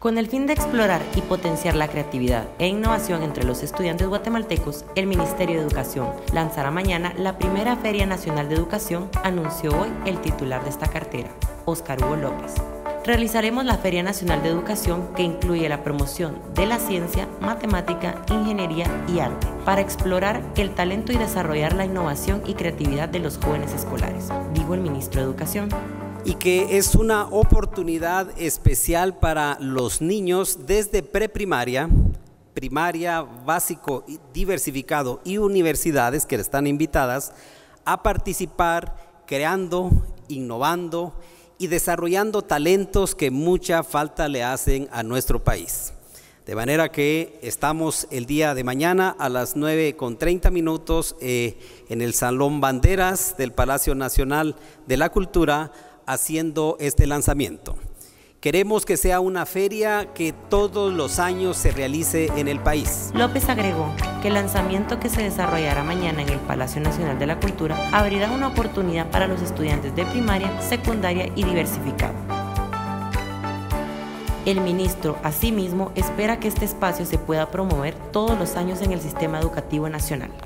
Con el fin de explorar y potenciar la creatividad e innovación entre los estudiantes guatemaltecos, el Ministerio de Educación lanzará mañana la primera Feria Nacional de Educación, anunció hoy el titular de esta cartera, Óscar Hugo López. Realizaremos la Feria Nacional de Educación, que incluye la promoción de la ciencia, matemática, ingeniería y arte, para explorar el talento y desarrollar la innovación y creatividad de los jóvenes escolares, dijo el ministro de Educación. Y que es una oportunidad especial para los niños desde preprimaria, primaria, básico, diversificado y universidades que están invitadas a participar creando, innovando y desarrollando talentos que mucha falta le hacen a nuestro país. De manera que estamos el día de mañana a las 9:30 en el Salón Banderas del Palacio Nacional de la Cultura, haciendo este lanzamiento. Queremos que sea una feria que todos los años se realice en el país. López agregó que el lanzamiento, que se desarrollará mañana en el Palacio Nacional de la Cultura, abrirá una oportunidad para los estudiantes de primaria, secundaria y diversificado. El ministro, asimismo, espera que este espacio se pueda promover todos los años en el sistema educativo nacional.